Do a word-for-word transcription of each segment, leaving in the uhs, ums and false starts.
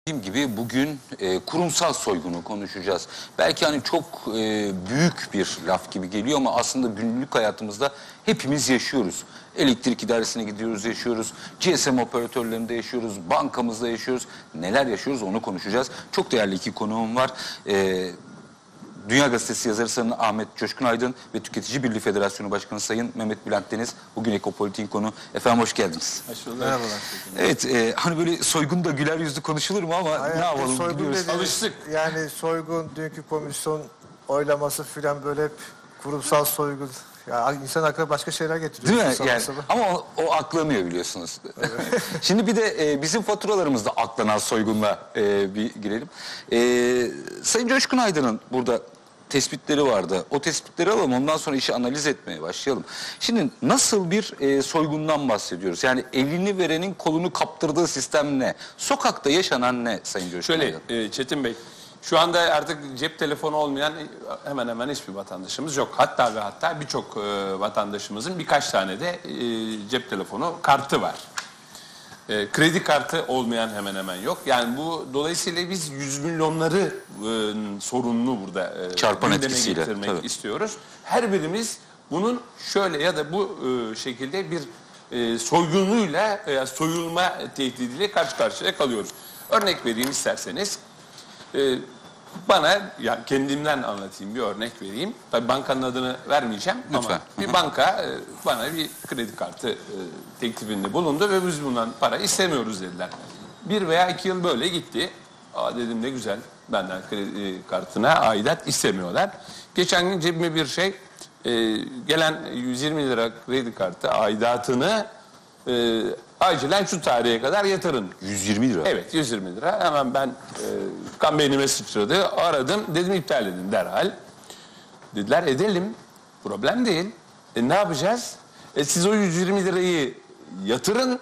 gibi bugün e, kurumsal soygunu konuşacağız. Belki hani çok e, büyük bir laf gibi geliyor ama aslında günlük hayatımızda hepimiz yaşıyoruz. Elektrik idaresine gidiyoruz, yaşıyoruz. G S M operatörlerinde yaşıyoruz, bankamızda yaşıyoruz. Neler yaşıyoruz onu konuşacağız. Çok değerli iki konuğum var. E, Dünya Gazetesi yazarı Sayın Ahmet Coşkun Aydın ve Tüketici Birliği Federasyonu Başkanı Sayın Mehmet Bülent Deniz. Bugün Ekopolitik'in konu. Efendim hoş geldiniz. Hoş bulduk. Merhabalar. Evet, e, hani böyle soygun da güler yüzlü konuşulur mu ama Hayır, ne yapalım soygun biliyoruz. dediğiniz, Alıştık. Yani soygun, dünkü komisyon oylaması filan böyle hep kurumsal soygun. Ya insan aklına başka şeyler getiriyor. Değil mi? Sabah Yani, sabah. ama o, o aklanıyor biliyorsunuz. Şimdi bir de e, bizim faturalarımızda aklanan soygunla e, bir girelim. E, Sayın Coşkun Aydın'ın burada tespitleri vardı. O tespitleri alalım, ondan sonra işi analiz etmeye başlayalım. Şimdi nasıl bir e, soygundan bahsediyoruz? Yani elini verenin kolunu kaptırdığı sistem ne? Sokakta yaşanan ne Sayın Coşkun Şöyle Aydın? e, Çetin Bey, şu anda artık cep telefonu olmayan hemen hemen hiçbir vatandaşımız yok. Hatta ve hatta birçok e, vatandaşımızın birkaç tane de e, cep telefonu kartı var. E, kredi kartı olmayan hemen hemen yok. Yani bu dolayısıyla biz yüz milyonları e, sorununu burada e, Çarpan gündeme etkisiyle, getirmek tabii. istiyoruz. Her birimiz bunun şöyle ya da bu e, şekilde bir e, soygunuyla e, soyulma tehdidiyle karşı karşıya kalıyoruz. Örnek vereyim isterseniz. E, bana ya kendimden anlatayım, bir örnek vereyim. Tabii bankanın adını vermeyeceğim. Lütfen. Ama bir banka e, bana bir kredi kartı e, teklifinde bulundu ve biz bundan para istemiyoruz dediler. Bir veya iki yıl böyle gitti. Aa dedim ne güzel, benden kredi kartına aidat istemiyorlar. Geçen gün cebime bir şey e, gelen yüz yirmi lira kredi kartı aidatını e, acilen şu tarihe kadar yatırın. yüz yirmi lira. Evet, yüz yirmi lira. Hemen ben e, kan beynime sıçradı. Aradım. Dedim iptal edin derhal. Dediler edelim. Problem değil. E ne yapacağız? E siz o yüz yirmi lirayı yatırın.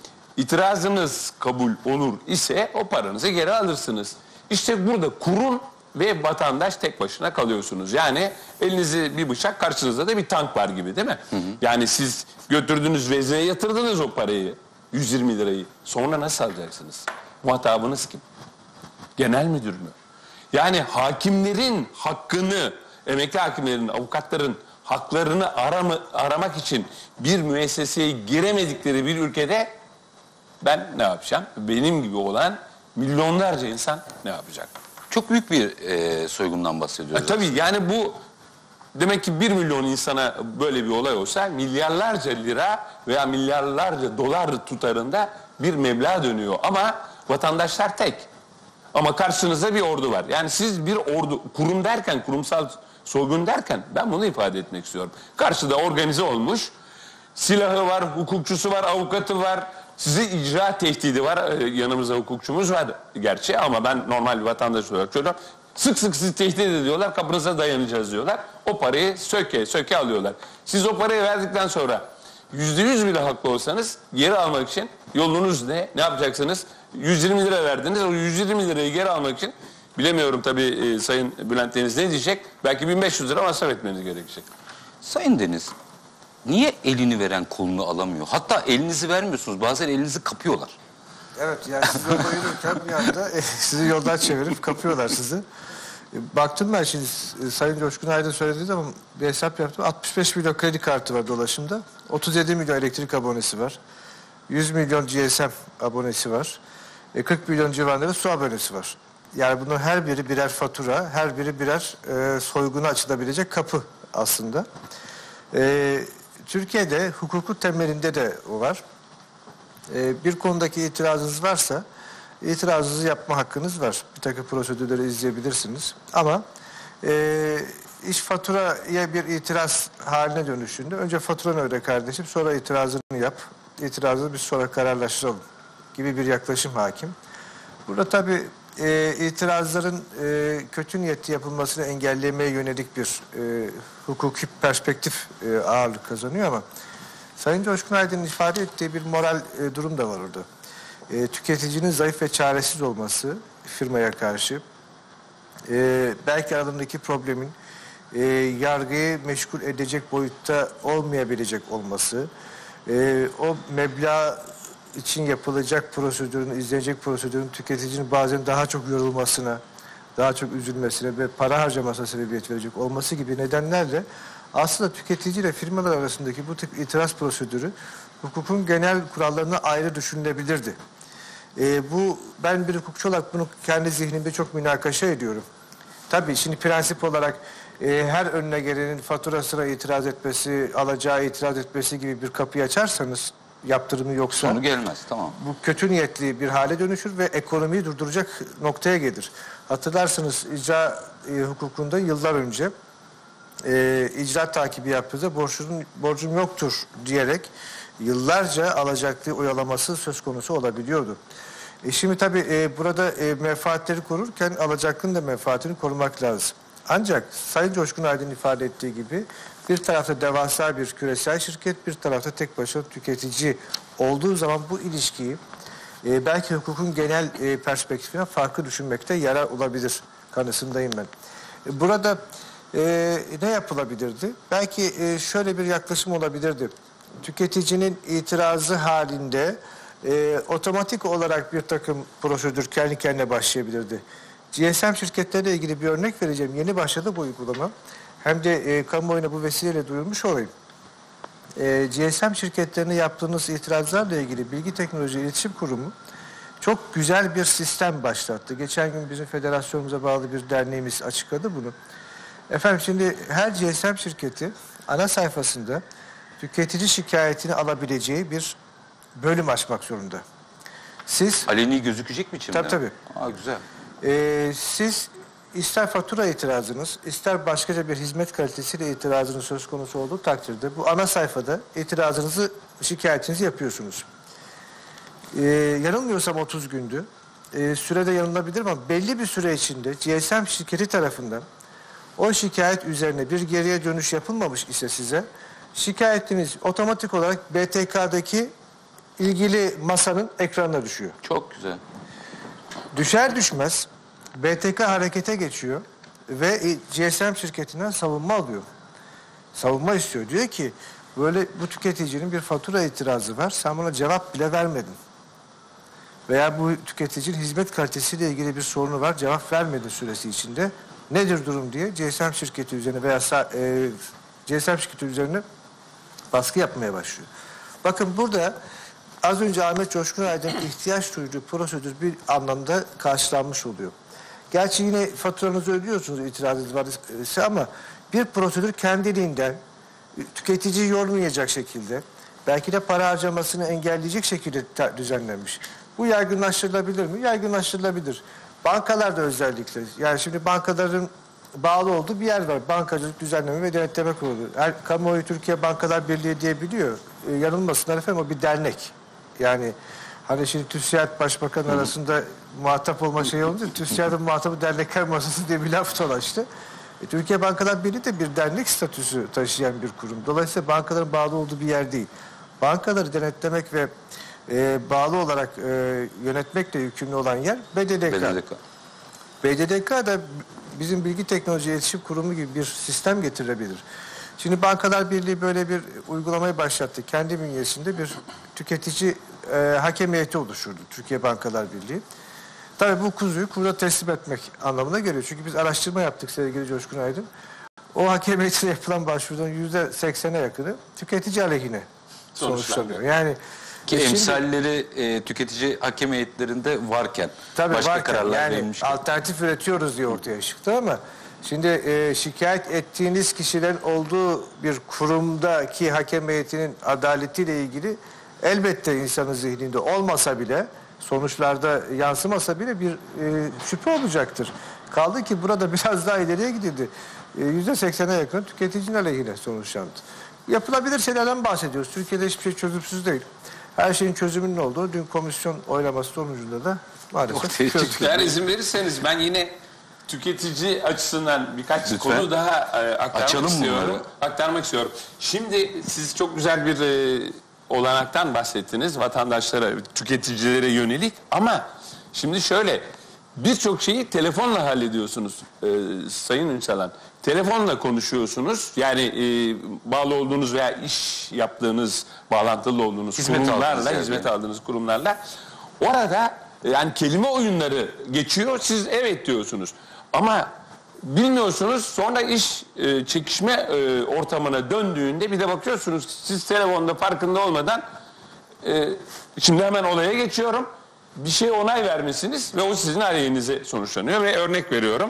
İtirazınız kabul olur ise o paranızı geri alırsınız. İşte burada kurum ve vatandaş tek başına kalıyorsunuz. Yani elinizi bir bıçak, karşınızda da bir tank var gibi, değil mi? Hı hı. Yani siz götürdünüz vezneye yatırdınız o parayı. yüz yirmi lirayı. Sonra nasıl alacaksınız? Muhatabınız kim? Genel müdür mü? Yani hakimlerin hakkını, emekli hakimlerin, avukatların haklarını arama, aramak için bir müesseseye giremedikleri bir ülkede ben ne yapacağım? Benim gibi olan milyonlarca insan ne yapacak? Çok büyük bir e, soygundan bahsediyoruz. E, tabii yani bu demek ki bir milyon insana böyle bir olay olsa milyarlarca lira veya milyarlarca dolar tutarında bir meblağ dönüyor. Ama vatandaşlar tek. Ama karşınızda bir ordu var. Yani siz bir ordu, kurum derken, kurumsal soygun derken ben bunu ifade etmek istiyorum. Karşıda organize olmuş, silahı var, hukukçusu var, avukatı var, size icra tehdidi var. Ee, yanımızda hukukçumuz var gerçi ama ben normal bir vatandaş olarak söylüyorum. Sık sık sizi tehdit ediyorlar, kapınıza dayanacağız diyorlar. O parayı söke söke alıyorlar. Siz o parayı verdikten sonra yüzde yüz bile haklı olsanız geri almak için yolunuz ne? Ne yapacaksınız? yüz yirmi lira verdiniz. O yüz yirmi lirayı geri almak için bilemiyorum tabii e, Sayın Bülent Deniz ne diyecek? Belki bin beş yüz lira masraf etmeniz gerekecek. Sayın Deniz, niye elini veren kolunu alamıyor? Hatta elinizi vermiyorsunuz, bazen elinizi kapıyorlar. Evet, yani siz yolda yürürken bir anda e, sizi yoldan çevirip kapıyorlar sizi. E, baktım ben şimdi e, Sayın Coşkun Aydın söylediği zaman bir hesap yaptım. altmış beş milyon kredi kartı var dolaşımda. otuz yedi milyon elektrik abonesi var. yüz milyon G S M abonesi var. E, kırk milyon civarında da su abonesi var. Yani bunun her biri birer fatura, her biri birer e, soyguna açılabilecek kapı aslında. E, Türkiye'de hukukun temelinde de o var. E, bir konudaki itirazınız varsa itirazınızı yapma hakkınız var. Bir takım prosedürleri izleyebilirsiniz. Ama e, iş faturaya bir itiraz haline dönüşünde önce faturanı öde kardeşim, sonra itirazını yap. İtirazını biz sonra kararlaştıralım gibi bir yaklaşım hakim. Burada tabii e, itirazların e, kötü niyetli yapılmasını engellemeye yönelik bir e, hukuki perspektif e, ağırlık kazanıyor ama Sayın Coşkun Aydın'ın ifade ettiği bir moral e, durum da var orada. E, tüketicinin zayıf ve çaresiz olması firmaya karşı, e, belki aralarındaki problemin e, yargıyı meşgul edecek boyutta olmayabilecek olması, e, o meblağ için yapılacak prosedürün, izlenecek prosedürün tüketicinin bazen daha çok yorulmasına, daha çok üzülmesine ve para harcamasına sebebiyet verecek olması gibi nedenlerle aslında tüketici ile firmalar arasındaki bu tip itiraz prosedürü hukukun genel kurallarına ayrı düşünülebilirdi. Ee, bu ben bir hukukçu olarak bunu kendi zihnimde çok münakaşa ediyorum. Tabii şimdi prensip olarak e, her önüne gelenin faturasına itiraz etmesi, alacağı itiraz etmesi gibi bir kapıyı açarsanız yaptırımı yoksa Sonu gelmez, tamam. bu kötü niyetli bir hale dönüşür ve ekonomiyi durduracak noktaya gelir. Hatırlarsınız icra e, hukukunda yıllar önce e, icra takibi yaptığında borcum, borcum yoktur diyerek yıllarca alacaklı oyalaması söz konusu olabiliyordu. E şimdi tabii e, burada e, menfaatleri korurken alacaklının da menfaatini korumak lazım. Ancak Sayın Coşkun Aydın ifade ettiği gibi bir tarafta devasa bir küresel şirket, bir tarafta tek başına tüketici olduğu zaman bu ilişkiyi e, belki hukukun genel e, perspektifine farklı düşünmekte yarar olabilir kanısındayım ben. E, burada e, ne yapılabilirdi? Belki e, şöyle bir yaklaşım olabilirdi. Tüketicinin itirazı halinde e, otomatik olarak bir takım prosedür kendi kendine başlayabilirdi. G S M şirketleriyle ilgili bir örnek vereceğim. Yeni başladı bu uygulama. Hem de e, kamuoyuna bu vesileyle duyurmuş olayım. E, G S M şirketlerine yaptığınız itirazlarla ilgili Bilgi Teknoloji İletişim Kurumu çok güzel bir sistem başlattı. Geçen gün bizim federasyonumuza bağlı bir derneğimiz açıkladı bunu. Efendim şimdi her G S M şirketi ana sayfasında tüketici şikayetini alabileceği bir bölüm açmak zorunda. Siz Aleni gözükecek mi içimde? Tabii, tabii. Aa, güzel. e, siz ister fatura itirazınız, ister başkaca bir hizmet kalitesiyle itirazınız söz konusu olduğu takdirde bu ana sayfada itirazınızı, şikayetinizi yapıyorsunuz. Ee, yanılmıyorsam otuz gündü. Ee, sürede yanılabilirim ama belli bir süre içinde G S M şirketi tarafından o şikayet üzerine bir geriye dönüş yapılmamış ise size şikayetiniz otomatik olarak B T K'daki ilgili masanın ekranına düşüyor. Çok güzel. Düşer düşmez B T K harekete geçiyor ve G S M şirketinden savunma alıyor. Savunma istiyor. Diyor ki böyle bu tüketicinin bir fatura itirazı var. Sen bana cevap bile vermedin. Veya bu tüketicinin hizmet kalitesiyle ilgili bir sorunu var. Cevap vermedi süresi içinde. Nedir durum diye G S M şirketi üzerine veya e, G S M şirketi üzerine baskı yapmaya başlıyor. Bakın burada az önce Ahmet Coşkun Aydın'ın ihtiyaç duyduğu prosedür bir anlamda karşılanmış oluyor. Gerçi yine faturanızı ödüyorsunuz itirazınız varsa ama bir prosedür kendiliğinden tüketiciyi yormayacak şekilde belki de para harcamasını engelleyecek şekilde düzenlenmiş. Bu yaygınlaştırılabilir mi? Yaygınlaştırılabilir. Bankalarda özellikle. Yani şimdi bankaların bağlı olduğu bir yer var. Bankacılık Düzenleme ve Denetleme Kurulu. Her, kamuoyu Türkiye Bankalar Birliği diye biliyor. E, yanılmasınlar efendim o bir dernek. Yani hani şimdi TÜSİAD Başbakan arasında muhatap olma şeyi olunca TÜSİAD'ın muhatabı dernekler masası diye bir laf dolaştı. E, Türkiye Bankalar Birliği de bir dernek statüsü taşıyan bir kurum. Dolayısıyla bankaların bağlı olduğu bir yer değil. Bankaları denetlemek ve e, bağlı olarak e, yönetmekle yükümlü olan yer B D D K. B D D K. B D D K da bizim Bilgi Teknoloji İletişim Kurumu gibi bir sistem getirebilir. Şimdi Bankalar Birliği böyle bir uygulamayı başlattı. Kendi bünyesinde bir tüketici e, hakem heyeti oluşturdu Türkiye Bankalar Birliği. Tabii bu kuzuyu kurda teslim etmek anlamına geliyor. Çünkü biz araştırma yaptık sevgili Coşkun Aydın. O hakem heyetine yapılan başvurudan yüzde seksene yakını tüketici aleyhine sonuçlanıyor. Yani Ki e şimdi, emsalleri e, tüketici hakem heyetlerinde varken tabii başka varken, kararlar yani verilmişken. alternatif üretiyoruz diye ortaya çıktı ama şimdi e, şikayet ettiğiniz kişilerin olduğu bir kurumdaki hakem heyetinin adaletiyle ilgili elbette insanın zihninde olmasa bile sonuçlarda yansımasa bile bir e, şüphe olacaktır. Kaldı ki burada biraz daha ileriye gidildi. Yüzde seksene yakın tüketicinin aleyhine sonuçlandı. Yapılabilir şeylerden bahsediyoruz. Türkiye'de hiçbir şey çözümsüz değil. Her şeyin çözümünün olduğu dün komisyon oylaması sonucunda da maalesef çözdük. Eğer izin verirseniz ben yine tüketici açısından birkaç Lütfen. konu daha e, aktarmak Açalım istiyorum. bunları. Aktarmak istiyorum. Şimdi siz çok güzel bir e, olanaktan bahsettiniz vatandaşlara, tüketicilere yönelik ama şimdi şöyle birçok şeyi telefonla hallediyorsunuz e, Sayın Ünsalan. Telefonla konuşuyorsunuz. Yani e, bağlı olduğunuz veya iş yaptığınız, bağlantılı olduğunuz Hizmet aldığınız kurumlarla, yani. hizmet aldığınız kurumlarla. Orada yani kelime oyunları geçiyor, siz evet diyorsunuz. Ama bilmiyorsunuz, sonra iş e, çekişme e, ortamına döndüğünde bir de bakıyorsunuz siz telefonda farkında olmadan e, şimdi hemen olaya geçiyorum. Bir şey onay vermişsiniz ve o sizin aleyhinize sonuçlanıyor ve örnek veriyorum.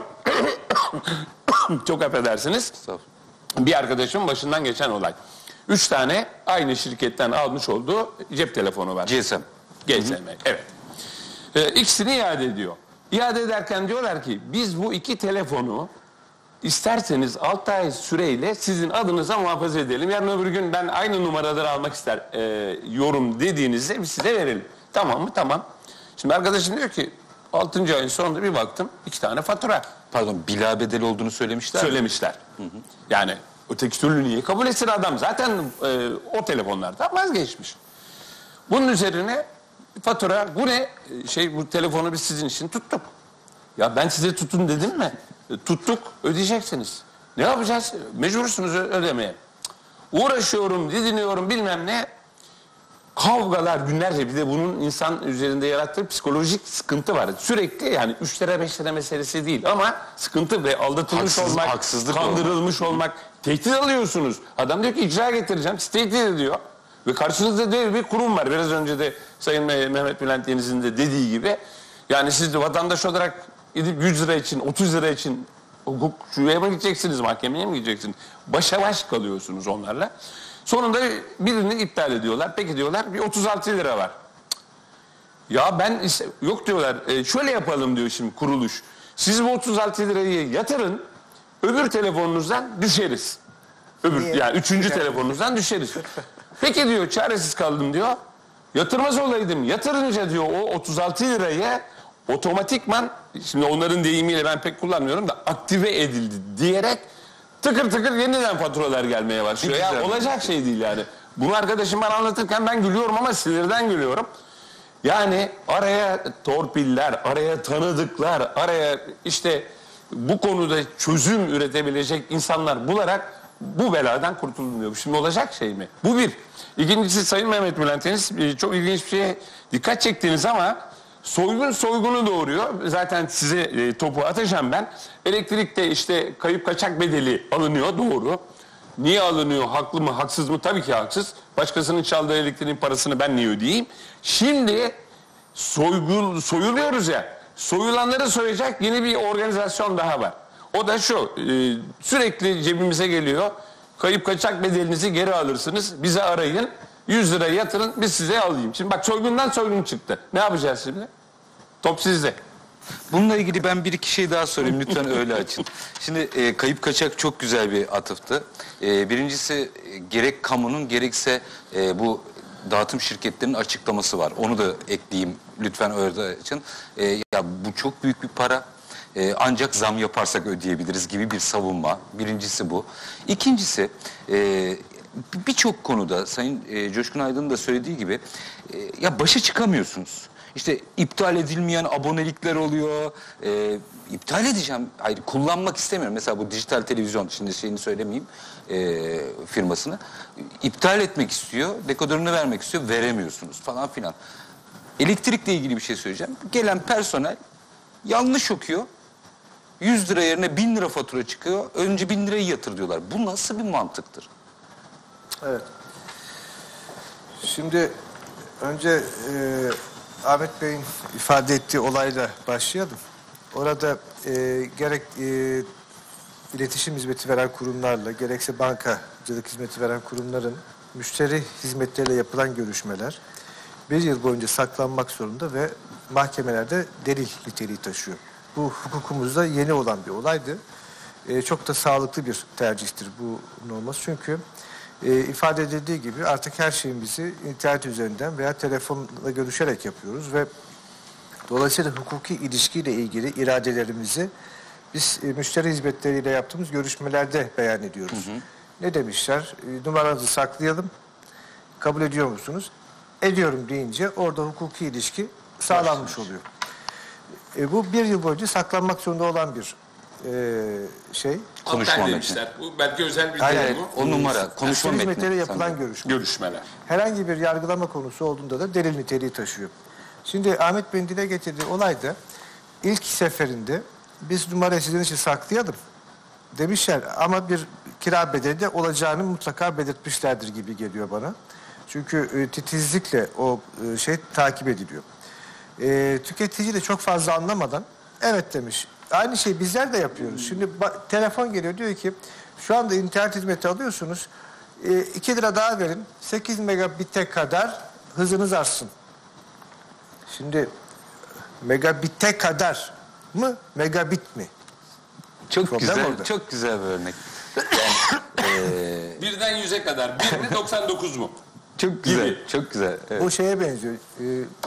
Çok affedersiniz. Bir arkadaşımın başından geçen olay. Üç tane aynı şirketten almış olduğu cep telefonu var. G S M. G S M, evet. Ee, ikisini iade ediyor. İade ederken diyorlar ki biz bu iki telefonu isterseniz altı ay süreyle sizin adınıza muhafaza edelim. Yarın öbür gün ben aynı numaraları almak ister e, yorum dediğinizde biz size verelim. Tamam mı? Tamam. Şimdi arkadaşım diyor ki altıncı ayın sonunda bir baktım iki tane fatura. Pardon, bila bedeli olduğunu söylemişler mi? Söylemişler. Hı hı. Yani öteki türlü niye kabul etsin adam? Zaten e, o telefonlardan vazgeçmiş. Bunun üzerine fatura, bu ne? E, Şey bu telefonu biz sizin için tuttuk. Ya ben size tutun dedim mi? E, tuttuk, ödeyeceksiniz. Ne yapacağız? Mecbursunuz ö- ödemeye. Cık. Uğraşıyorum, didiniyorum bilmem ne. Kavgalar günlerce, bir de bunun insan üzerinde yarattığı psikolojik sıkıntı var. Sürekli, yani üç lira beş lira meselesi değil ama sıkıntı ve aldatılmış Haksız- olmak, haksızlık kandırılmış olmak, tehdit alıyorsunuz. Adam diyor ki icra getireceğim, sizi tehdit ediyor. Ve karşınızda dev bir kurum var. Biraz önce de Sayın Mehmet Bülent Deniz'in de dediği gibi. Yani siz de vatandaş olarak gidip yüz lira için, otuz lira için hukukçuya mı gideceksiniz, mahkemeye mi gideceksiniz? Başa baş kalıyorsunuz onlarla. Sonunda birini iptal ediyorlar. Peki diyorlar bir otuz altı lira var. Ya ben ise, yok diyorlar e, şöyle yapalım diyor şimdi kuruluş. Siz bu otuz altı lirayı yatırın, öbür telefonunuzdan düşeriz. Öbür Niye? yani üçüncü telefonunuzdan düşeriz. Peki diyor çaresiz kaldım diyor. Yatırmaz olaydım. Yatırınca diyor o otuz altı lirayı otomatikman, şimdi onların deyimiyle ben pek kullanmıyorum da, aktive edildi diyerek tıkır tıkır yeniden faturalar gelmeye başlıyor. Ya olacak şey değil yani. Bunu arkadaşım bana anlatırken ben gülüyorum ama sinirden gülüyorum. Yani araya torpiller, araya tanıdıklar, araya işte bu konuda çözüm üretebilecek insanlar bularak bu beladan kurtulmuyor. Şimdi olacak şey mi? Bu bir. İkincisi Sayın Mehmet Bülent Deniz çok ilginç bir şeye dikkat çektiniz ama soygun soygunu doğuruyor. Zaten size e, topu atacağım ben. Elektrikte işte kayıp kaçak bedeli alınıyor, doğru. Niye alınıyor? Haklı mı, haksız mı? Tabii ki haksız. Başkasının çaldığı elektriğin parasını ben niye ödeyeyim? Şimdi soygun, soyuluyoruz ya. Soyulanları soyacak yeni bir organizasyon daha var. O da şu, e, sürekli cebimize geliyor. Kayıp kaçak bedelinizi geri alırsınız. Bize arayın. yüz lira yatırın, biz size alayım. Şimdi bak, soygundan soygun çıktı. Ne yapacağız şimdi? Top sizde. Bununla ilgili ben bir iki şey daha sorayım, lütfen öyle açın. Şimdi e, kayıp kaçak çok güzel bir atıftı. E, birincisi e, gerek kamunun gerekse e, bu dağıtım şirketlerinin açıklaması var. Onu da ekleyeyim lütfen orada açın. E, ya bu çok büyük bir para. E, ancak zam yaparsak ödeyebiliriz gibi bir savunma. Birincisi bu. İkincisi e, birçok konuda Sayın e, Coşkun Aydın'ın da söylediği gibi e, ya başa çıkamıyorsunuz. İşte iptal edilmeyen abonelikler oluyor. E, iptal edeceğim. Hayır, kullanmak istemiyorum. Mesela bu dijital televizyon, şimdi şeyini söylemeyeyim e, firmasını. İptal etmek istiyor. Dekodörünü vermek istiyor. Veremiyorsunuz falan filan. Elektrikle ilgili bir şey söyleyeceğim. Gelen personel yanlış okuyor. yüz lira yerine bin lira fatura çıkıyor. Önce bin lirayı yatır diyorlar. Bu nasıl bir mantıktır? Evet. Şimdi önce e, Ahmet Bey'in ifade ettiği olayla başlayalım. Orada e, gerek e, iletişim hizmeti veren kurumlarla, gerekse bankacılık hizmeti veren kurumların müşteri hizmetleriyle yapılan görüşmeler bir yıl boyunca saklanmak zorunda ve mahkemelerde delil niteliği taşıyor. Bu hukukumuzda yeni olan bir olaydı. E, çok da sağlıklı bir tercihtir bu olması. Çünkü e, ifade edildiği gibi artık her şeyimizi internet üzerinden veya telefonla görüşerek yapıyoruz ve dolayısıyla hukuki ilişkiyle ilgili iradelerimizi biz e, müşteri hizmetleriyle yaptığımız görüşmelerde beyan ediyoruz. Hı hı. Ne demişler? E, numaranızı saklayalım. Kabul ediyor musunuz? Ediyorum deyince orada hukuki ilişki sağlanmış oluyor. E, bu bir yıl boyunca saklanmak zorunda olan bir e, şey. Konuşma Aptal metni. demişler. Bu belki özel bir Aynen. durum mu? O numara. Konuşma Polis metni. metniyle yapılan sanırım. görüşme. Görüşmeler. Herhangi bir yargılama konusu olduğunda da delil niteliği taşıyor. Şimdi Ahmet Bey'in dile getirdiği olayda ilk seferinde biz numarayı sizin için saklayalım demişler ama bir kira bedeli de olacağını mutlaka belirtmişlerdir gibi geliyor bana. Çünkü e, titizlikle o e, şey takip ediliyor. E, tüketici de çok fazla anlamadan evet demiş. Aynı şeyi bizler de yapıyoruz. Şimdi ba- telefon geliyor diyor ki şu anda internet hizmeti alıyorsunuz. E, iki lira daha verin. sekiz megabit'e kadar hızınız artsın. Şimdi megabit'e kadar mı? Megabit mi? Çok Problem güzel, orada. çok güzel bir örnek. Yani, eee, Birden yüze kadar. Bir mi doksan dokuz mu? çok güzel, Gibi. çok güzel. Evet. Bu şeye benziyor. Ee,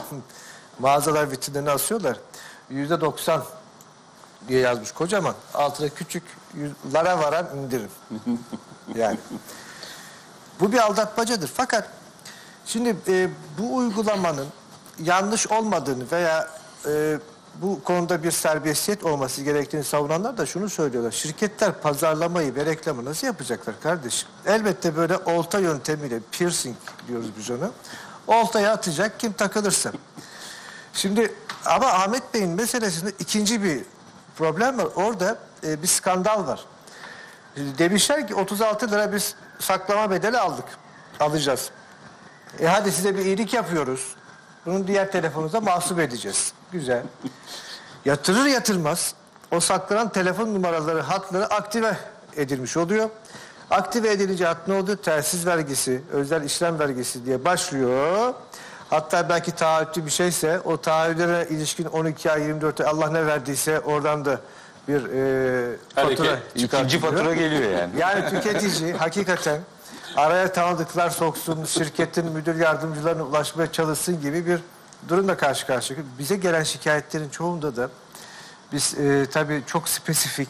mağazalar vitrinlerine asıyorlar. Yüzde doksan diye yazmış kocaman. Altına küçük yüzlere varan indirim. Yani. Bu bir aldatmacadır. Fakat şimdi e, bu uygulamanın yanlış olmadığını veya e, bu konuda bir serbestiyet olması gerektiğini savunanlar da şunu söylüyorlar. Şirketler pazarlamayı ve reklamı nasıl yapacaklar kardeşim? Elbette böyle olta yöntemiyle, piercing diyoruz biz ona. Oltaya atacak kim takılırsa. Şimdi ama Ahmet Bey'in meselesinde ikinci bir problem var. Orada e, bir skandal var. Şimdi demişler ki otuz altı lira biz saklama bedeli aldık. Alacağız. E hadi size bir iyilik yapıyoruz. Bunu diğer telefonunuza mahsup edeceğiz. Güzel. Yatırır yatırmaz o saklanan telefon numaraları, hatları aktive edilmiş oluyor. Aktive edilince hat ne oluyor? Telsiz vergisi, özel işlem vergisi diye başlıyor. Hatta belki taahhütlü bir şeyse o taahhütlere ilişkin on iki ay yirmi dört ay Allah ne verdiyse oradan da bir e, Hareket. fatura İkinci çıkartılıyor. fatura geliyor yani. Yani tüketici hakikaten araya tanıdıklar soksun, şirketin müdür yardımcılarına ulaşmaya çalışsın gibi bir durumla karşı karşıya. Bize gelen şikayetlerin çoğunda da biz e, tabii çok spesifik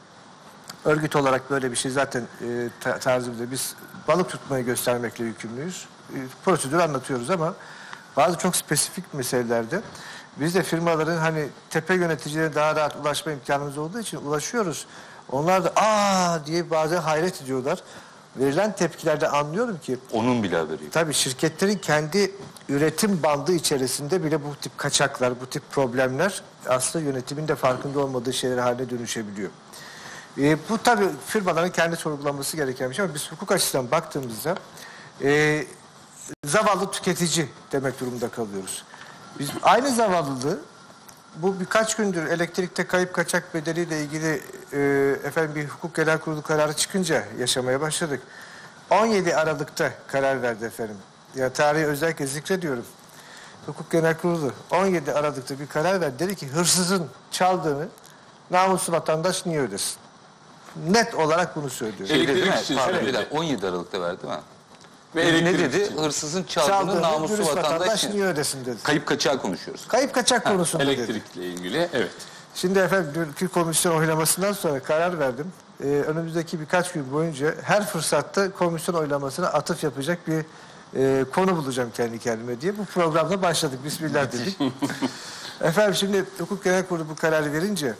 örgüt olarak böyle bir şey zaten e, ta- tarzımızda biz balık tutmayı göstermekle yükümlüyüz. E, prosedürü anlatıyoruz ama bazı çok spesifik meselelerde biz de firmaların hani tepe yöneticilerine daha rahat ulaşma imkanımız olduğu için ulaşıyoruz. Onlar da aa diye bazen hayret ediyorlar. Verilen tepkilerde anlıyorum ki Onun bile haberi yok. tabii şirketlerin kendi üretim bandı içerisinde bile bu tip kaçaklar, bu tip problemler aslında yönetimin de farkında olmadığı şeyler haline dönüşebiliyor. E, bu tabii firmaların kendi sorgulanması gereken bir şey ama biz hukuk açısından baktığımızda e, zavallı tüketici demek durumunda kalıyoruz. Biz aynı zavallılığı bu birkaç gündür elektrikte kayıp kaçak bedeliyle ilgili e, efendim bir hukuk genel kurulu kararı çıkınca yaşamaya başladık. on yedi Aralık'ta karar verdi efendim. Ya tarihi özellikle zikrediyorum. Hukuk genel kurulu on yedi Aralık'ta bir karar verdi. Dedi ki hırsızın çaldığını namuslu vatandaş niye ödesin? Net olarak bunu söylüyor. Şey dedi, değil mi? Elektrik için Pardon, söyledi. bir dakika, on yedi Aralık'ta verdi değil mi? Ve ne elektrik dedi? için. Hırsızın çaldığını Çaldığını namuslu dürüst vatandaş, vatandaş niye ödesin dedi. Kayıp kaçağı konuşuyoruz. Kayıp kaçak konusunda dedi. Elektrikle ilgili, evet. Şimdi efendim dünkü komisyon oylamasından sonra karar verdim. Ee, önümüzdeki birkaç gün boyunca her fırsatta komisyon oylamasına atıf yapacak bir e, konu bulacağım kendi kendime diye. Bu programda başladık. Bismillah dedik. Efendim şimdi hukuk genel kurulu bu kararı verince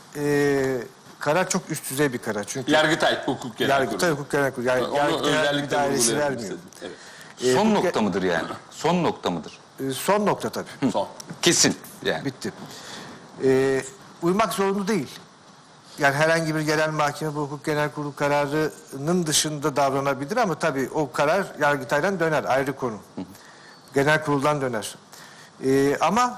e, karar çok üst düzey bir karar. Çünkü Yargıtay Hukuk Genel Yargıtay Kurulu. hukuk genel kurulu. Yani Onu Yargıtay özellikle bir dairesi vurgulayalım vermiyor. istedim. Evet. E, Son hukuk- nokta mıdır yani? Son nokta mıdır? e, son nokta tabii. Son. Kesin yani. Bitti. Ee, uymak zorunda değil. Yani herhangi bir genel mahkeme bu hukuk genel kurulu kararının dışında davranabilir ama tabii o karar Yargıtay'dan döner. Ayrı konu. Genel kuruldan döner. Ee, ama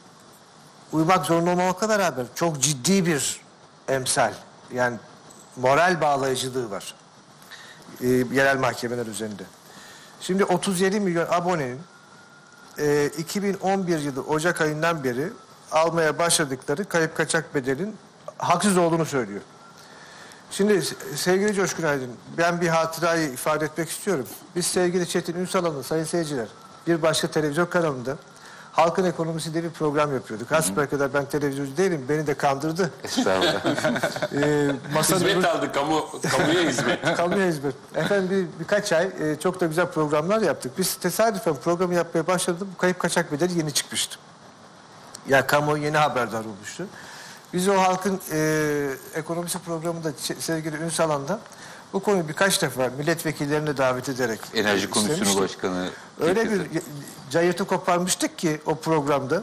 uymak zorunda olmamakla beraber çok ciddi bir emsal yani moral bağlayıcılığı var. Ee, yerel mahkemeler üzerinde. Şimdi otuz yedi milyon abonenin e, iki bin on bir yılı Ocak ayından beri almaya başladıkları kayıp kaçak bedelin haksız olduğunu söylüyor. Şimdi sevgili Coşkun Aydın, ben bir hatırayı ifade etmek istiyorum. Biz sevgili Çetin Ünsal'ın sayın seyirciler bir başka televizyon kanalında Halkın Ekonomisi diye bir program yapıyorduk. Hasbelkader ben televizyoncu değilim, beni de kandırdı. Estağfurullah. Ee, masanın Hizmet aldık, kamu, kamuya hizmet. Kamuya hizmet. Efendim bir, birkaç ay e, çok da güzel programlar yaptık. Biz tesadüfen programı yapmaya başladık. Bu kayıp kaçak bedeli yeni çıkmıştı. Ya kamuoyu yeni haberdar olmuştu. Biz o halkın e, ekonomisi programında ç- sevgili Ünsal'da bu konuyu birkaç defa milletvekillerini davet ederek Enerji Komisyonu istemiştik. Başkanı Öyle getirdi. bir cayırtı koparmıştık ki o programda.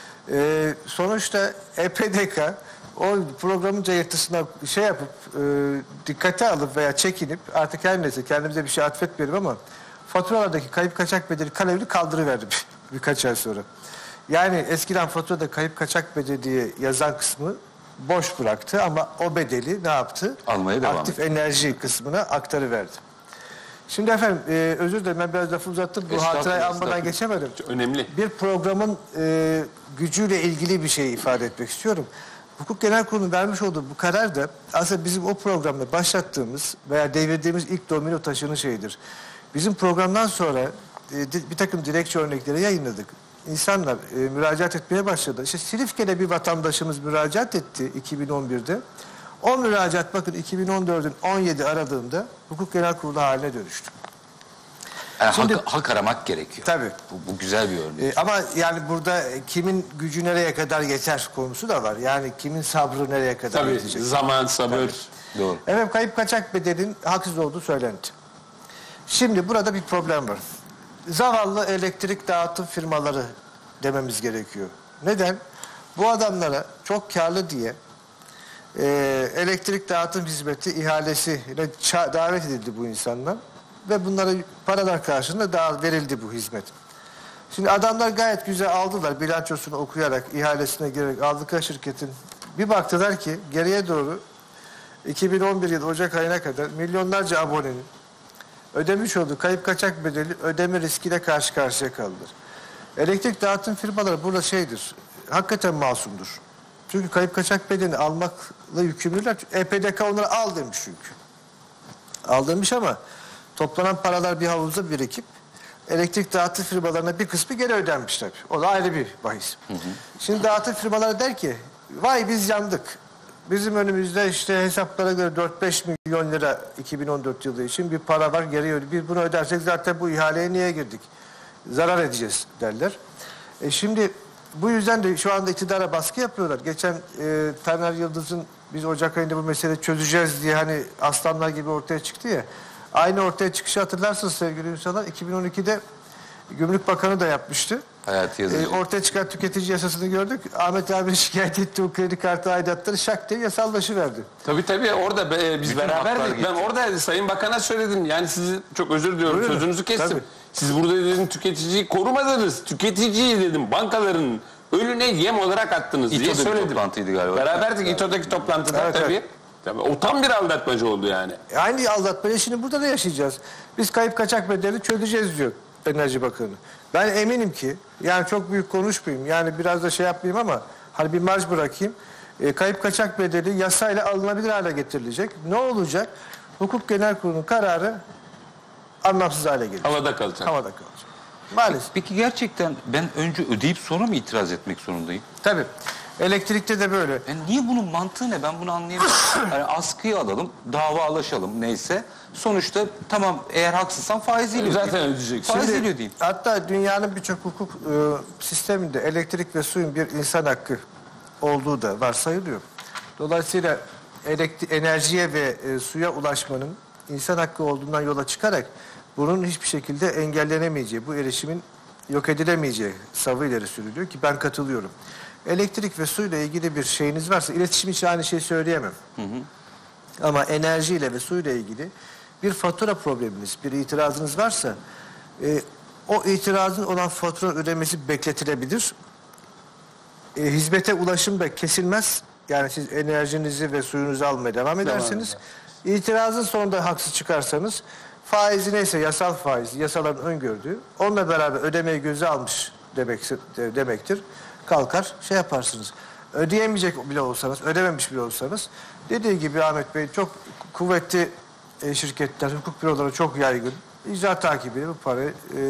E, sonuçta E P D K o programın cayırtısına şey yapıp e, dikkate alıp veya çekinip artık her neyse kendimize bir şey atfetmeyelim ama faturalardaki kayıp kaçak bedeli kalevli kaldırıverdi bir- birkaç ay sonra. Yani eskiden faturada kayıp kaçak bedeli diye yazan kısmı boş bıraktı ama o bedeli ne yaptı? Almaya devam Aktif enerji kısmına aktarıverdi. Şimdi efendim e, özür dilerim ben biraz lafı uzattım. Bu Estağfurullah, hatırayı anmadan estağfurullah. geçemedim. Önemli. Bir programın e, gücüyle ilgili bir şey ifade etmek istiyorum. Hukuk Genel Kurulu'nun vermiş olduğu bu karar da aslında bizim o programda başlattığımız veya devirdiğimiz ilk domino taşının şeyidir. Bizim programdan sonra e, di- bir takım dilekçe örnekleri yayınladık. İnsanlar e, müracaat etmeye başladı. İşte Silifke'de bir vatandaşımız müracaat etti iki bin on birde. O müracaat bakın iki bin on dördün on yedi Aralık'ında Hukuk Genel Kurulu haline dönüştü. Yani Şimdi- hak, hak aramak gerekiyor. Tabii. Bu, bu güzel bir örnek. E, ama yani burada e, kimin gücü nereye kadar yeter konusu da var. Yani kimin sabrı nereye kadar Tabii yetecek. zaman, sabır. Doğru. Evet kayıp kaçak bedelin haksız olduğu söylendi. Şimdi burada bir problem var. Zavallı elektrik dağıtım firmaları dememiz gerekiyor. Neden? Bu adamlara çok karlı diye e, elektrik dağıtım hizmeti ihalesine ça- davet edildi bu insanlar. Ve bunlara paralar karşılığında daha verildi bu hizmet. Şimdi adamlar gayet güzel aldılar bilançosunu okuyarak, ihalesine girerek aldıkları şirketin. Bir baktılar ki geriye doğru iki bin on bir yılı Ocak ayına kadar milyonlarca abonenin ödemiş olduğu kayıp kaçak bedeli ödeme riskiyle karşı karşıya kaldılar. Elektrik dağıtım firmaları burada şeydir, hakikaten masumdur. Çünkü kayıp kaçak bedelini almakla yükümlüler. E P D K onlara al demiş çünkü. Al demiş ama toplanan paralar bir havuza birikip elektrik dağıtım firmalarına bir kısmı geri ödenmiş tabii. O da ayrı bir bahis. Hı hı. Şimdi dağıtım firmaları der ki vay biz yandık. Bizim önümüzde işte hesaplara göre dört beş milyon lira iki bin on dört yılı için bir para var geri ödüyor. Biz bunu ödersek zaten bu ihaleye niye girdik? Zarar edeceğiz derler. E şimdi bu yüzden de şu anda iktidara baskı yapıyorlar. Geçen e, Taner Yıldız'ın biz Ocak ayında bu meseleyi çözeceğiz diye hani aslanlar gibi ortaya çıktı ya. Aynı ortaya çıkışı hatırlarsınız sevgili Ünsal'lar. iki bin on ikide Gümrük Bakanı da yapmıştı. Hayati Yazıcı. E, ortaya çıkan tüketici yasasını gördük. Ahmet abi şikayet etti o kredi kartı aidatları şak diye yasallaşıverdi. Tabii tabii orada be- biz Bütün haklar beraberdik. Ben gitti. orada Sayın Bakan'a söyledim. Yani sizi çok özür diliyorum. Buyurun. Sözünüzü kestim. Tabii. Siz burada dedim tüketiciyi korumadınız. Tüketiciyi dedim bankaların önüne yem olarak attınız diye İTO'da bir söyledim. toplantıydı galiba. Beraberdik İTO'daki toplantıda Evet, tabii. evet. Tabii. O tam bir aldatmaca oldu yani. E, aynı aldatmayı şimdi burada da yaşayacağız. Biz kayıp kaçak bedeli çözeceğiz diyor Enerji Bakanı. Ben eminim ki yani çok büyük konuşmayayım. Yani biraz da şey yapmayayım ama hani bir marj bırakayım. E, kayıp kaçak bedeli yasayla alınabilir hale getirilecek. Ne olacak? Hukuk Genel Kurulu'nun kararı anlamsız hale gelecek. Havada kalacak. Havada kalacak. Maalesef. Peki gerçekten ben önce ödeyip sonra mı itiraz etmek zorundayım? Tabii. Elektrikte de böyle. Yani niye bunun mantığı ne? Ben bunu anlayamıyorum. Yani askıya alalım, davalaşalım neyse. Sonuçta tamam eğer haksızsan faiziyle Zaten ödeyeyim. ödeyeceksin. Faiziyle ödeyeyim. Hatta dünyanın birçok hukuk e, sisteminde elektrik ve suyun bir insan hakkı olduğu da varsayılıyor. Dolayısıyla elektri- enerjiye ve e, suya ulaşmanın insan hakkı olduğundan yola çıkarak bunun hiçbir şekilde engellenemeyeceği, bu erişimin yok edilemeyeceği savı ileri sürülüyor ki ben katılıyorum. Elektrik ve suyla ilgili bir şeyiniz varsa iletişim için aynı şeyi söyleyemem. Hı hı. Ama enerjiyle ve suyla ilgili bir fatura probleminiz, bir itirazınız varsa e, o itirazın olan fatura ödemesi bekletilebilir. E, hizmete ulaşım da kesilmez. Yani siz enerjinizi ve suyunuzu almaya devam edersiniz. İtirazın sonunda haksız çıkarsanız faizi neyse yasal faiz, yasaların öngördüğü onunla beraber ödemeyi göze almış demek, de- demektir. Kalkar şey yaparsınız. Ödeyemeyecek bile olsanız, ödememiş bile olsanız dediği gibi Ahmet Bey çok kuvvetli e, şirketler, hukuk büroları çok yaygın. İcra takibiyle bu parayı e,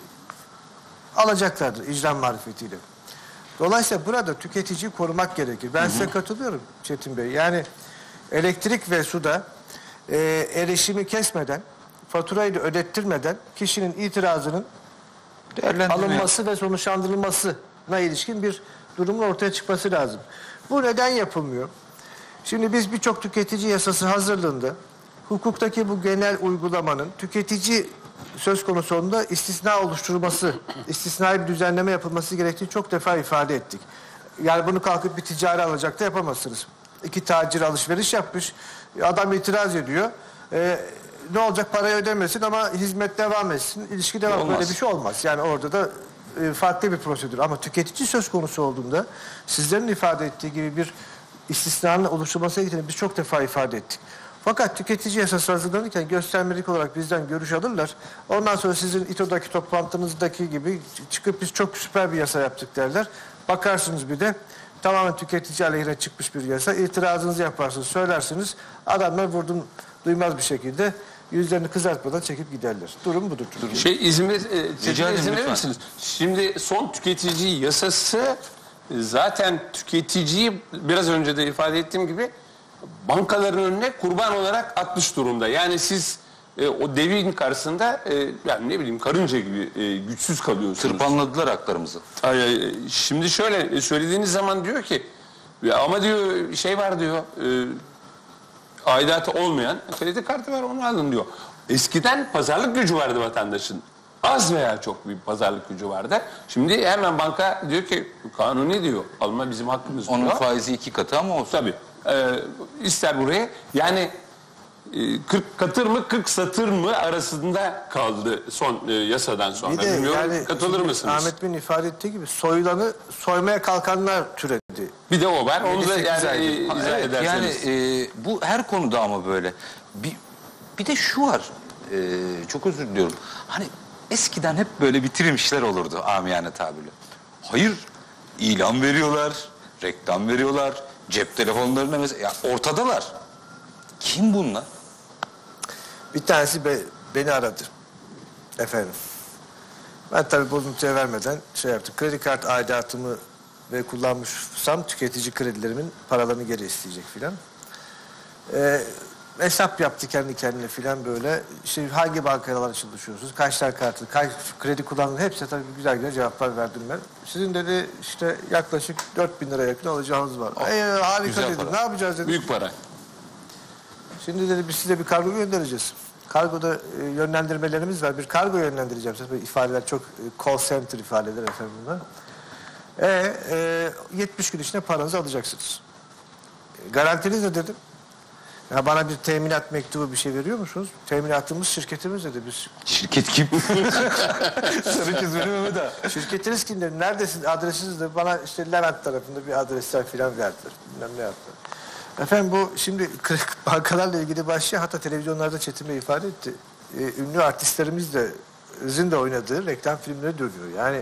alacaklardır icra marifetiyle. Dolayısıyla burada tüketiciyi korumak gerekir. Ben size katılıyorum Çetin Bey. Yani elektrik ve suda e, erişimi kesmeden, faturayı da ödettirmeden kişinin itirazının Değerlendirme alınması ve sonuçlandırılmasına ilişkin bir durumun ortaya çıkması lazım. Bu neden yapılmıyor? Şimdi biz birçok tüketici yasası hazırlığında hukuktaki bu genel uygulamanın tüketici söz konusu olduğunda istisna oluşturulması, istisnai bir düzenleme yapılması gerektiğini çok defa ifade ettik. Yani bunu kalkıp bir ticari alacakta yapamazsınız. İki tacir alışveriş yapmış, adam itiraz ediyor. Ee, ne olacak, parayı ödemesin ama hizmet devam etsin, ilişki devam etsin. Olmaz. Böyle bir şey olmaz. Yani orada da e, farklı bir prosedür. Ama tüketici söz konusu olduğunda sizlerin ifade ettiği gibi bir istisnanın oluşturulması gerektiğini biz çok defa ifade ettik. Fakat tüketici yasası hazırlanırken göstermelik olarak bizden görüş alırlar. Ondan sonra sizin İTO'daki toplantınızdaki gibi çıkıp biz çok süper bir yasa yaptık derler. Bakarsınız bir de tamamen tüketici aleyhine çıkmış bir yasa. İtirazınızı yaparsınız, söylersiniz. Adamlar vurdum duymaz bir şekilde yüzlerini kızartmadan çekip giderler. Durum budur. Durum. Şey izin, ver, e, Rica ederim, izin verir lütfen. misiniz? Şimdi son tüketici yasası e, zaten tüketiciyi biraz önce de ifade ettiğim gibi bankaların önüne kurban olarak atmış durumda. Yani siz e, o devin karşısında e, yani ne bileyim karınca gibi e, güçsüz kalıyorsunuz. Tırpanladılar haklarımızı. Ay, ay, şimdi şöyle söylediğiniz zaman diyor ki ya ama diyor şey var diyor e, aidatı olmayan kredi kartı var onu alın diyor. Eskiden pazarlık gücü vardı vatandaşın. Az veya çok bir pazarlık gücü vardı. Şimdi hemen banka diyor ki kanuni diyor. Alma bizim hakkımız Onun diyor. faizi iki katı ama olsun. Tabii. E, ister buraya yani e, kırk katır mı kırk satır mı arasında kaldı son e, yasadan sonra. Bir de Bilmiyorum, yani katılır şimdi mısınız? Ahmet Bey'in ifade ettiği gibi soyulanı soymaya kalkanlar türedi. Bir de o var. Onu da yedi sekiz yani aydır. e, Ha, izah evet, ederseniz. yani e, bu her konuda ama böyle. Bir, bir de şu var. E, çok özür diliyorum. Hani eskiden hep böyle bitirmişler olurdu amiyane tabirle. Hayır, ilan veriyorlar, reklam veriyorlar, cep telefonlarına mesela ya ortadalar. Kim bunlar? Bir tanesi be- beni aradı. Efendim. Ben tabii bozuntuya vermeden şey yaptım. Kredi kart aidatımı ve kullanmışsam tüketici kredilerimin paralarını geri isteyecek filan. Ee, hesap yaptı kendi kendine filan böyle. İşte hangi bankalarla çalışıyorsunuz? Kaç tane kartı, kaç kredi kullandınız? Hepsine tabii güzel güzel cevaplar verdim ben. Sizin dedi işte yaklaşık dört bin lira yakın alacağınız var. Oh, Ee, harika güzel dedim. para. Ne yapacağız dedim. Büyük para. Şimdi dedi biz size bir kargo göndereceğiz. Kargoda e, yönlendirmelerimiz var. Bir kargo yönlendireceğim. Böyle ifadeler çok e, call center ifadeler efendim bunlar. E, e, yetmiş gün içinde paranızı alacaksınız. E, garantiniz ne dedim. Ya bana bir teminat mektubu bir şey veriyor musunuz? Teminatımız şirketimiz dedi. Biz Şirket kim? Sarı çizmeli Mehmet Ağa. şirketiniz kim dedi. Neredesiniz? Adresiniz de bana işte Levent tarafında bir adresler filan verdiler. Bilmem ne yaptılar. Efendim bu şimdi bankalarla ilgili başlıyor. Hatta televizyonlarda Çetin Bey ifade etti. Ee, ünlü artistlerimiz de sizin de oynadığı reklam filmleri dönüyor. Yani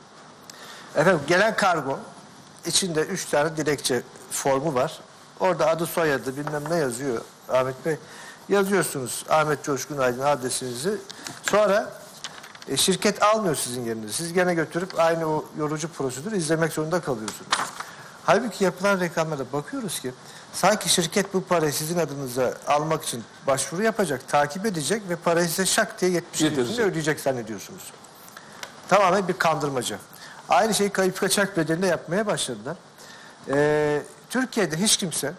efendim gelen kargo içinde üç tane dilekçe formu var. Orada adı soyadı bilmem ne yazıyor Ahmet Bey. Yazıyorsunuz Ahmet Coşkun Aydın adresinizi. Sonra e, şirket almıyor sizin yerinizi. Siz gene götürüp aynı o yorucu prosedürü izlemek zorunda kalıyorsunuz. Halbuki yapılan reklamlara bakıyoruz ki sanki şirket bu parayı sizin adınıza almak için başvuru yapacak, takip edecek ve parayı size şak diye yetmiş gün Yetirecek. içinde ödeyecek zannediyorsunuz. Tamamen bir kandırmaca. Aynı şeyi kayıp kaçak bedelinde yapmaya başladılar. Ee, Türkiye'de hiç kimse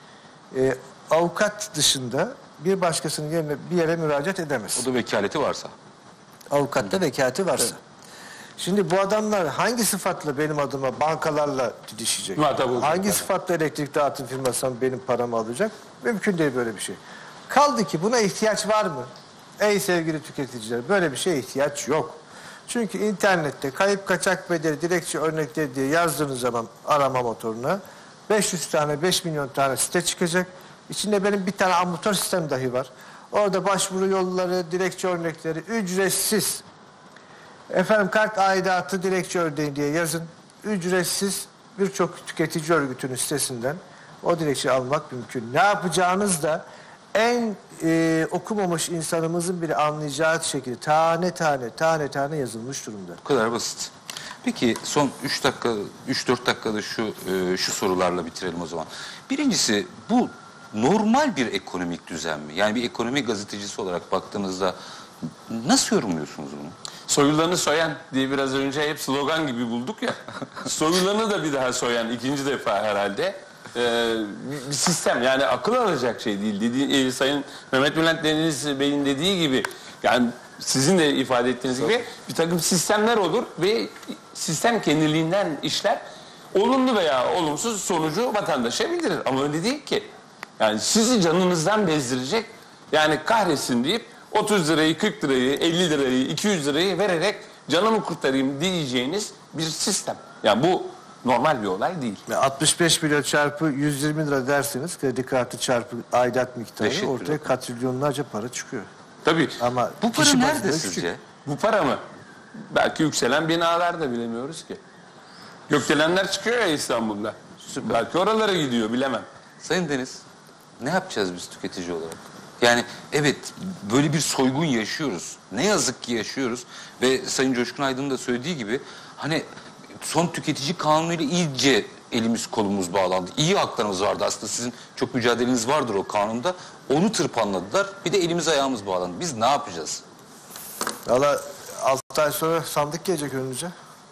e, avukat dışında bir başkasının yerine bir yere müracaat edemez. O da vekaleti varsa. Avukatta vekaleti varsa. Şimdi bu adamlar hangi sıfatla benim adıma bankalarla didişecek? Muhatap olacaklar. Hangi sıfatla elektrik dağıtım firmasından benim paramı alacak? Mümkün değil böyle bir şey. Kaldı ki buna ihtiyaç var mı? Ey sevgili tüketiciler, böyle bir şeye ihtiyaç yok. Çünkü internette kayıp kaçak bedeli dilekçe örnekleri diye yazdığınız zaman arama motoruna beş yüz tane beş milyon tane site çıkacak. İçinde benim bir tane amatör sistem dahi var. Orada başvuru yolları, dilekçe örnekleri ücretsiz. Efendim kart aidatı dilekçe örneği diye yazın. Ücretsiz birçok tüketici örgütünün sitesinden o dilekçeyi almak mümkün. Ne yapacağınız da en e, okumamış insanımızın bile anlayacağı şekilde tane tane tane tane yazılmış durumda. Bu kadar basit. Peki son üç dakika, üç dört dakikada şu e, şu sorularla bitirelim o zaman. Birincisi bu normal bir ekonomik düzen mi? Yani bir ekonomi gazetecisi olarak baktığınızda nasıl yorumluyorsunuz bunu? Soyulanı soyan diye biraz önce hep slogan gibi bulduk ya. Soyulanı da bir daha soyan ikinci defa herhalde. Ee, bir sistem, yani akıl alacak şey değil. Dediği, e, Sayın Mehmet Bülent Deniz Bey'in dediği gibi, yani sizin de ifade ettiğiniz gibi bir takım sistemler olur ve sistem kendiliğinden işler. Olumlu veya olumsuz sonucu vatandaşa bildirir. Ama öyle değil ki. Yani sizi canınızdan bezdirecek, yani kahretsin deyip otuz lirayı, kırk lirayı, elli lirayı, iki yüz lirayı vererek canımı kurtarayım diyeceğiniz bir sistem. Yani bu normal bir olay değil. altmış beş milyon çarpı yüz yirmi lira derseniz kredi kartı çarpı aidat miktarı Teşekkür ortaya ederim. katrilyonlarca para çıkıyor. Tabii. Ama Bu para kişi nerede bazında sizce? küçük. Bu para mı? Belki yükselen binalar da bilemiyoruz ki. Gökdelenler çıkıyor ya İstanbul'da. Belki oralara gidiyor, bilemem. Sayın Deniz, ne yapacağız biz tüketici olarak? Yani evet, böyle bir soygun yaşıyoruz. Ne yazık ki yaşıyoruz. Ve Sayın Coşkun Aydın'ın da söylediği gibi hani son tüketici kanunuyla iyice elimiz kolumuz bağlandı. İyi haklarımız vardı aslında. Sizin çok mücadeleniz vardır o kanunda. Onu tırpanladılar. Bir de elimiz ayağımız bağlandı. Biz ne yapacağız? Valla altı ay sonra sandık gelecek önünüze.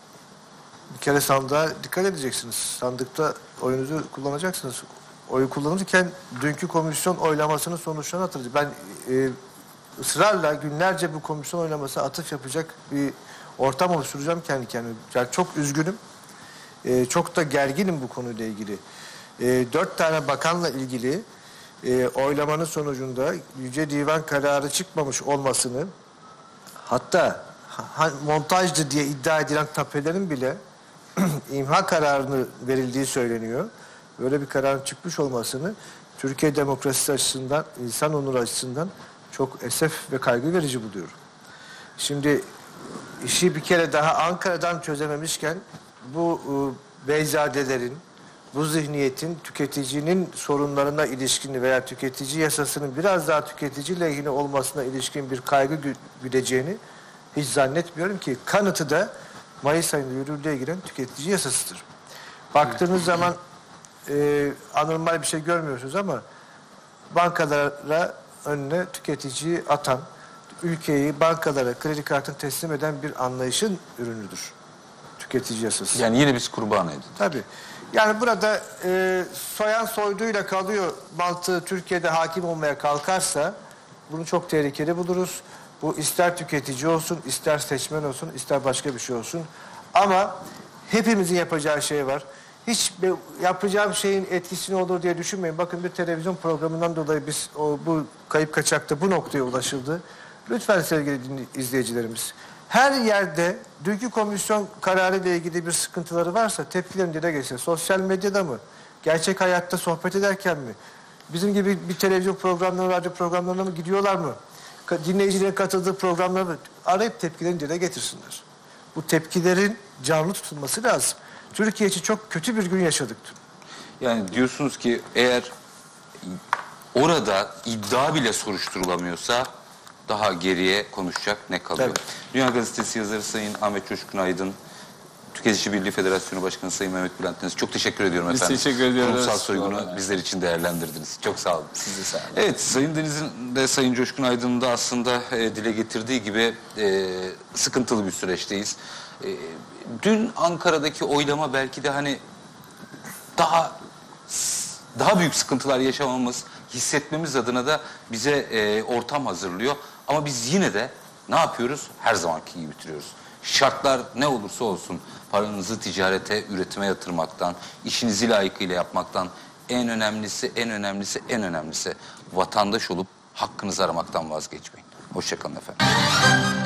Bir kere sandığa dikkat edeceksiniz. Sandıkta oyunuzu kullanacaksınız. Oyu kullanırken dünkü komisyon oylamasının sonuçlarını hatırlayacağım. Ben e, ısrarla günlerce bu komisyon oylaması atıf yapacak bir ortam oluşturacağım kendi kendime. Yani çok üzgünüm. E, çok da gerginim bu konuyla ilgili. E, dört tane bakanla ilgili e, oylamanın sonucunda Yüce Divan kararı çıkmamış olmasını, hatta ha, montajdı diye iddia edilen tapelerin bile imha kararını verildiği söyleniyor. Böyle bir kararın çıkmış olmasını Türkiye demokrasisi açısından, insan onuru açısından çok esef ve kaygı verici buluyorum. Şimdi işi bir kere daha Ankara'dan çözememişken bu e, beyzadelerin, bu zihniyetin tüketicinin sorunlarına ilişkin veya tüketici yasasının biraz daha tüketici lehine olmasına ilişkin bir kaygı gü- güdeceğini hiç zannetmiyorum ki. Kanıtı da Mayıs ayında yürürlüğe giren tüketici yasasıdır. Baktığınız zaman e, anormal bir şey görmüyorsunuz ama bankalara önüne tüketiciyi atan, ülkeyi bankalara kredi kartını teslim eden bir anlayışın ürünüdür tüketici yasası. Yani yine biz kurban edin. Tabii. Yani burada e, soyan soyduğuyla kalıyor mantığı Türkiye'de hakim olmaya kalkarsa bunu çok tehlikeli buluruz. Bu ister tüketici olsun, ister seçmen olsun, ister başka bir şey olsun. Ama hepimizin yapacağı şey var. Hiç be- yapacağım şeyin etkisini olur diye düşünmeyin. Bakın bir televizyon programından dolayı biz o, bu kayıp kaçakta bu noktaya ulaşıldı. Lütfen sevgili dinley- izleyicilerimiz. Her yerde dünkü komisyon kararı ile ilgili bir sıkıntıları varsa tepkilerini dile getirsin. Sosyal medyada mı? Gerçek hayatta sohbet ederken mi? Bizim gibi bir televizyon programlarına, radyo programlarına mı gidiyorlar mı? Ka- Dinleyicilerin katıldığı programlara mı? Arayıp tepkilerini dile getirsinler. Bu tepkilerin canlı tutulması lazım. Türkiye için çok kötü bir gün yaşadık. Yani diyorsunuz ki eğer orada iddia bile soruşturulamıyorsa daha geriye konuşacak ne kalıyor? Evet. Dünya Gazetesi yazarı Sayın Ahmet Coşkun Aydın, Tüketici Birliği Federasyonu Başkanı Sayın Mehmet Bülent Deniz, çok teşekkür ediyorum Biz efendim. teşekkür ediyoruz. Kurumsal soygunu Vallahi. bizler için değerlendirdiniz. Çok sağ olun. Size sağ olun. Evet, Sayın Deniz'in de Sayın Coşkun Aydın'ın da aslında e, dile getirdiği gibi e, sıkıntılı bir süreçteyiz. E, dün Ankara'daki oylama belki de hani daha daha büyük sıkıntılar yaşamamız, hissetmemiz adına da bize e, ortam hazırlıyor. Ama biz yine de ne yapıyoruz? Her zamanki gibi bitiriyoruz. Şartlar ne olursa olsun paranızı ticarete, üretime yatırmaktan, işinizi layıkıyla yapmaktan, en önemlisi, en önemlisi, en önemlisi vatandaş olup hakkınızı aramaktan vazgeçmeyin. Hoşça kalın efendim.